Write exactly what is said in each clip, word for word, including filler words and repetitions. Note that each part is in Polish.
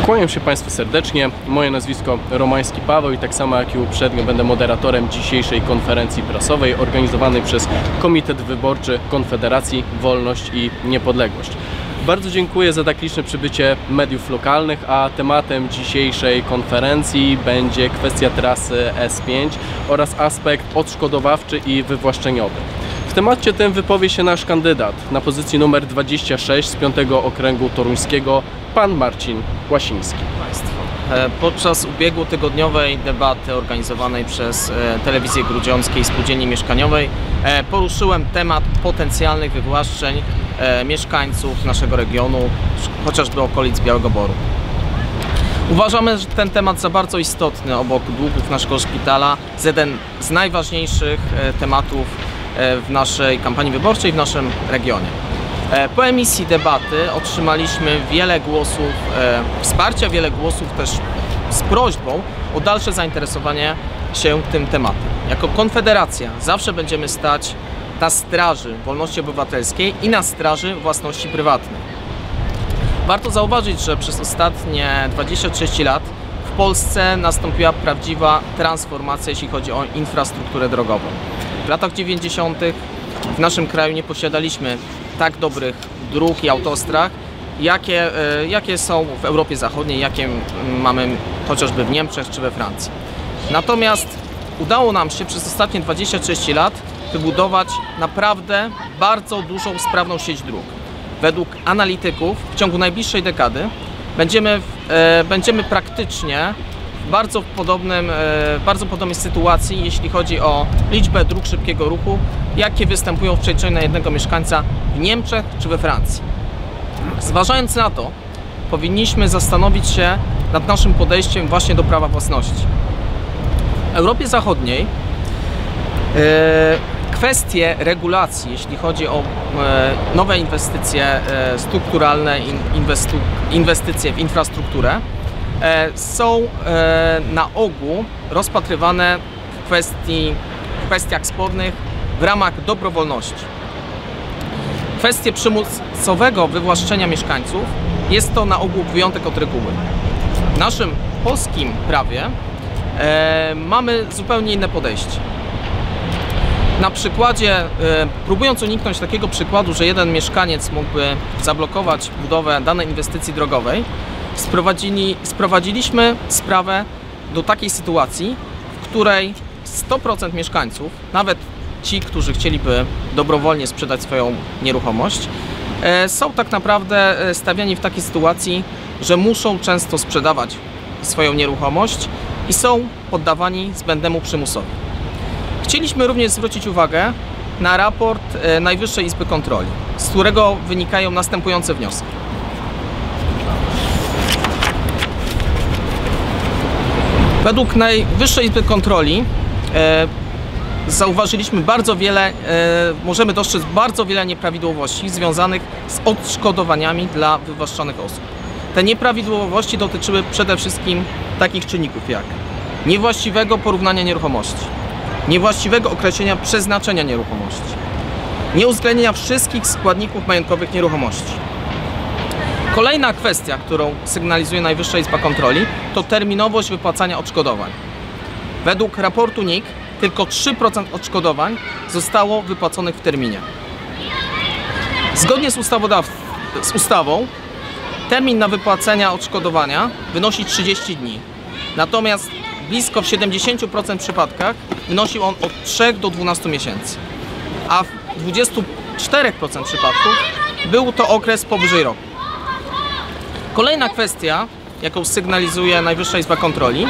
Kłaniam się Państwu serdecznie. Moje nazwisko Romański Paweł i tak samo jak i uprzednio będę moderatorem dzisiejszej konferencji prasowej organizowanej przez Komitet Wyborczy Konfederacji Wolność i Niepodległość. Bardzo dziękuję za tak liczne przybycie mediów lokalnych, a tematem dzisiejszej konferencji będzie kwestia trasy S pięć oraz aspekt odszkodowawczy i wywłaszczeniowy. W temacie tym wypowie się nasz kandydat na pozycji numer dwadzieścia sześć z piątego Okręgu Toruńskiego, pan Marcin Łasiński. Podczas ubiegłotygodniowej debaty organizowanej przez Telewizję Grudziąckiej i Spółdzielni Mieszkaniowej poruszyłem temat potencjalnych wywłaszczeń mieszkańców naszego regionu, chociażby okolic Białego Boru. Uważamy, że ten temat za bardzo istotny obok długów naszego szpitala, jest jeden z najważniejszych tematów w naszej kampanii wyborczej w naszym regionie. Po emisji debaty otrzymaliśmy wiele głosów wsparcia, wiele głosów też z prośbą o dalsze zainteresowanie się tym tematem. Jako Konfederacja zawsze będziemy stać na straży wolności obywatelskiej i na straży własności prywatnej. Warto zauważyć, że przez ostatnie dwadzieścia trzydzieści lat w Polsce nastąpiła prawdziwa transformacja, jeśli chodzi o infrastrukturę drogową. W latach dziewięćdziesiątych w naszym kraju nie posiadaliśmy tak dobrych dróg i autostrad, jakie, jakie są w Europie Zachodniej, jakie mamy chociażby w Niemczech czy we Francji. Natomiast udało nam się przez ostatnie dwadzieścia trzydzieści lat wybudować naprawdę bardzo dużą, sprawną sieć dróg. Według analityków w ciągu najbliższej dekady będziemy, e, będziemy praktycznie w bardzo, podobnym, e, bardzo podobnej sytuacji, jeśli chodzi o liczbę dróg szybkiego ruchu, jakie występują w przeliczeniu na jednego mieszkańca w Niemczech czy we Francji. Zważając na to, powinniśmy zastanowić się nad naszym podejściem właśnie do prawa własności. W Europie Zachodniej e, kwestie regulacji, jeśli chodzi o e, nowe inwestycje e, strukturalne, inwestu, inwestycje w infrastrukturę, e, są e, na ogół rozpatrywane w, kwestii, w kwestiach spornych w ramach dobrowolności. Kwestie przymusowego wywłaszczenia mieszkańców jest to na ogół wyjątek od reguły. W naszym polskim prawie e, mamy zupełnie inne podejście. Na przykładzie, próbując uniknąć takiego przykładu, że jeden mieszkaniec mógłby zablokować budowę danej inwestycji drogowej, sprowadzili, sprowadziliśmy sprawę do takiej sytuacji, w której sto procent mieszkańców, nawet ci, którzy chcieliby dobrowolnie sprzedać swoją nieruchomość, są tak naprawdę stawiani w takiej sytuacji, że muszą często sprzedawać swoją nieruchomość i są poddawani zbędnemu przymusowi. Chcieliśmy również zwrócić uwagę na raport Najwyższej Izby Kontroli, z którego wynikają następujące wnioski. Według Najwyższej Izby Kontroli e, zauważyliśmy bardzo wiele, e, możemy dostrzec bardzo wiele nieprawidłowości związanych z odszkodowaniami dla wywłaszczonych osób. Te nieprawidłowości dotyczyły przede wszystkim takich czynników jak niewłaściwego porównania nieruchomości, niewłaściwego określenia przeznaczenia nieruchomości, nieuwzględnienia wszystkich składników majątkowych nieruchomości. Kolejna kwestia, którą sygnalizuje Najwyższa Izba Kontroli, to terminowość wypłacania odszkodowań. Według raportu N I K tylko trzy procent odszkodowań zostało wypłaconych w terminie. Zgodnie z, z ustawą termin na wypłacenie odszkodowania wynosi trzydzieści dni. Natomiast blisko w siedemdziesięciu procentach przypadkach wynosił on od trzech do dwunastu miesięcy, a w dwudziestu czterech procentach przypadków był to okres powyżej roku. Kolejna kwestia, jaką sygnalizuje Najwyższa Izba Kontroli,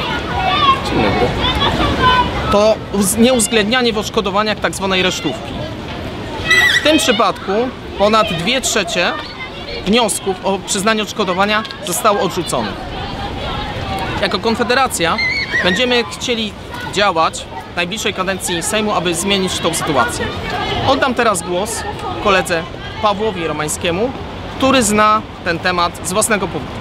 to nieuwzględnianie w odszkodowaniach tzw. resztówki. W tym przypadku ponad dwie trzecie wniosków o przyznanie odszkodowania zostało odrzuconych. Jako Konfederacja będziemy chcieli działać w najbliższej kadencji Sejmu, aby zmienić tą sytuację. Oddam teraz głos koledze Pawłowi Romańskiemu, który zna ten temat z własnego podwórka.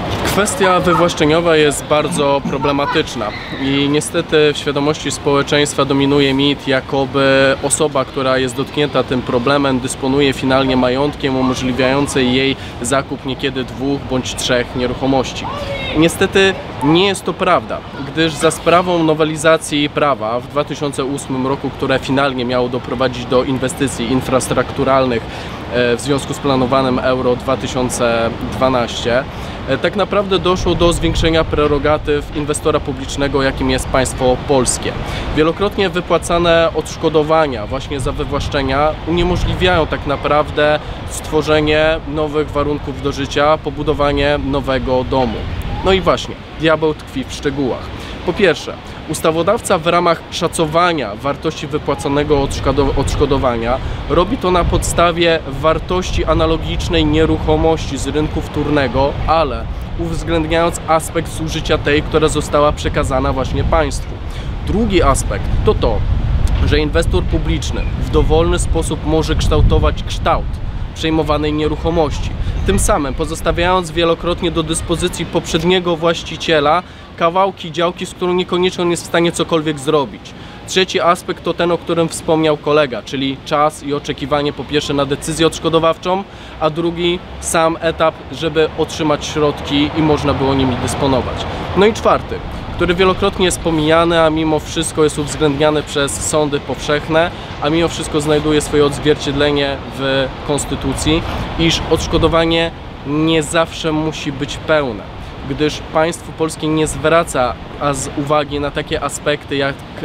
Kwestia wywłaszczeniowa jest bardzo problematyczna i niestety w świadomości społeczeństwa dominuje mit, jakoby osoba, która jest dotknięta tym problemem, dysponuje finalnie majątkiem umożliwiającym jej zakup niekiedy dwóch bądź trzech nieruchomości. Niestety nie jest to prawda, gdyż za sprawą nowelizacji prawa w dwa tysiące ósmym roku, które finalnie miało doprowadzić do inwestycji infrastrukturalnych w związku z planowanym Euro dwa tysiące dwanaście, tak naprawdę doszło do zwiększenia prerogatyw inwestora publicznego, jakim jest państwo polskie. Wielokrotnie wypłacane odszkodowania właśnie za wywłaszczenia uniemożliwiają tak naprawdę stworzenie nowych warunków do życia, pobudowanie nowego domu. No i właśnie, diabeł tkwi w szczegółach. Po pierwsze, ustawodawca w ramach szacowania wartości wypłaconego odszkodowania robi to na podstawie wartości analogicznej nieruchomości z rynku wtórnego, ale uwzględniając aspekt zużycia tej, która została przekazana właśnie państwu. Drugi aspekt to to, że inwestor publiczny w dowolny sposób może kształtować kształt przejmowanej nieruchomości, tym samym pozostawiając wielokrotnie do dyspozycji poprzedniego właściciela kawałki działki, z którą niekoniecznie on jest w stanie cokolwiek zrobić. Trzeci aspekt to ten, o którym wspomniał kolega, czyli czas i oczekiwanie po pierwsze na decyzję odszkodowawczą, a drugi sam etap, żeby otrzymać środki i można było nimi dysponować. No i czwarty, który wielokrotnie jest pomijany, a mimo wszystko jest uwzględniany przez sądy powszechne, a mimo wszystko znajduje swoje odzwierciedlenie w Konstytucji, iż odszkodowanie nie zawsze musi być pełne, gdyż państwo polskie nie zwraca z uwagi na takie aspekty jak e,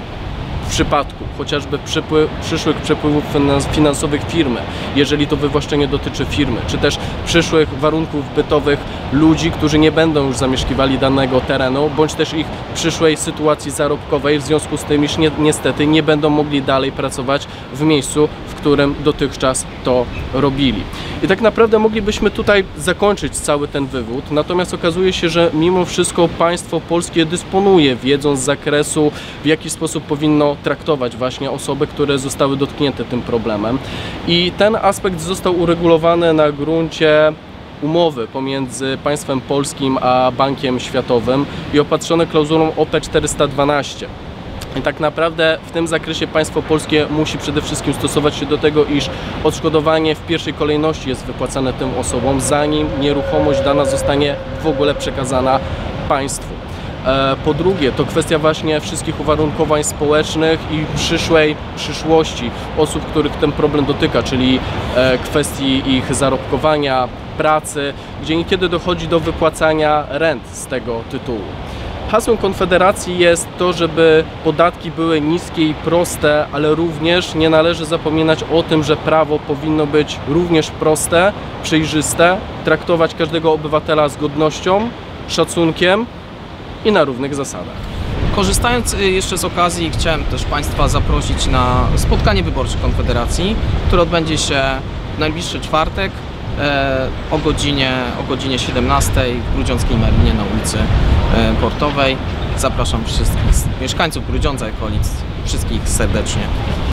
w przypadku chociażby przypływ, przyszłych przepływów finansowych firmy, jeżeli to wywłaszczenie dotyczy firmy, czy też przyszłych warunków bytowych ludzi, którzy nie będą już zamieszkiwali danego terenu, bądź też ich przyszłej sytuacji zarobkowej, w związku z tym, iż ni niestety nie będą mogli dalej pracować w miejscu, w którym dotychczas to robili. I tak naprawdę moglibyśmy tutaj zakończyć cały ten wywód, natomiast okazuje się, że mimo wszystko państwo polskie dysponuje wiedzą z zakresu, w jaki sposób powinno traktować właśnie osoby, które zostały dotknięte tym problemem. I ten aspekt został uregulowany na gruncie umowy pomiędzy państwem polskim a Bankiem Światowym i opatrzone klauzulą O P czterysta dwanaście. I tak naprawdę w tym zakresie państwo polskie musi przede wszystkim stosować się do tego, iż odszkodowanie w pierwszej kolejności jest wypłacane tym osobom, zanim nieruchomość dana zostanie w ogóle przekazana państwu. Po drugie, to kwestia właśnie wszystkich uwarunkowań społecznych i przyszłej przyszłości osób, których ten problem dotyka, czyli kwestii ich zarobkowania, pracy, gdzie niekiedy dochodzi do wypłacania rent z tego tytułu. Hasłem Konfederacji jest to, żeby podatki były niskie i proste, ale również nie należy zapominać o tym, że prawo powinno być również proste, przejrzyste, traktować każdego obywatela z godnością, szacunkiem i na równych zasadach. Korzystając jeszcze z okazji, chciałem też Państwa zaprosić na spotkanie wyborcze Konfederacji, które odbędzie się w najbliższy czwartek o godzinie, o godzinie siedemnastej w Grudziąckiej Marinie na ulicy Portowej. Zapraszam wszystkich mieszkańców Grudziądza i okolic, wszystkich serdecznie.